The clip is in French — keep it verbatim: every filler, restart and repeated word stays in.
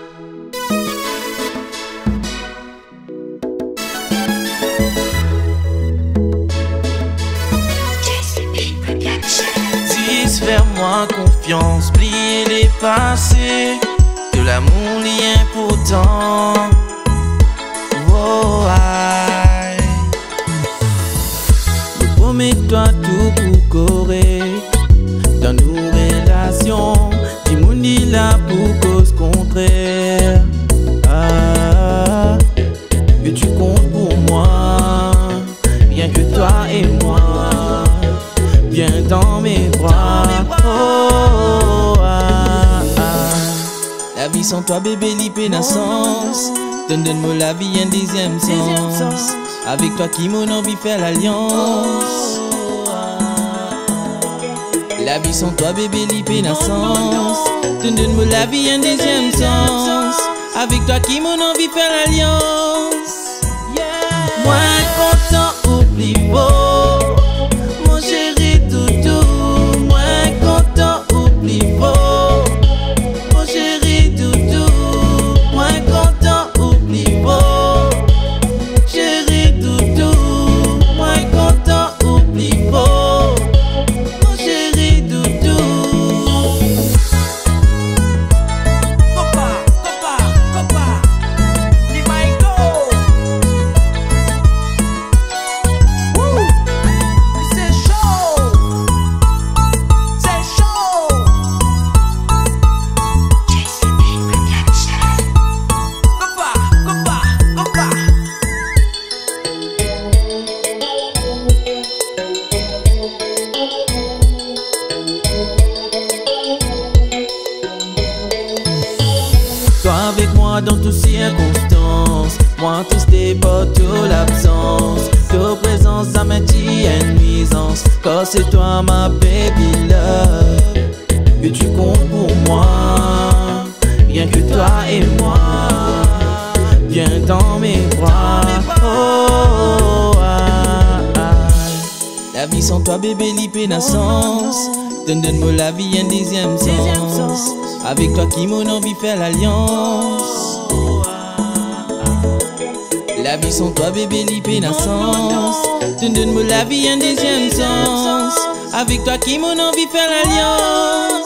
Fais-moi confiance, plier les passés, de l'amour lié important. Oh, aïe. Me promets-toi tout pour correct dans nos relations. Dis-moi ni là pour cause contraire. Ah, que tu comptes pour moi, rien que toi et moi. Viens dans mes bras, oh, ah, ah. La vie sans toi bébé l'hyper naissance. Donne-moi la vie un deuxième sens. Avec toi qui mon envie faire l'alliance. La vie sans toi bébé l'hyper naissance. Donne-moi la vie un deuxième sens. Avec toi qui mon envie faire l'alliance. Moi content oublie beau. Avec moi dans toutes circonstances, moi tous tes poteaux l'absence. Ta présence ça maintient une nuisance. Car c'est toi ma baby love. Que tu comptes pour moi, rien que toi et moi. Viens dans mes bras, oh, ah, ah. La vie sans toi bébé l'hyper naissance. Donne-moi la vie un deuxième sens. Avec toi qui mon envie faire l'alliance. La vie sans toi bébé l'hyper naissance. Donne-moi la vie un deuxième sens. Avec toi qui mon envie faire l'alliance.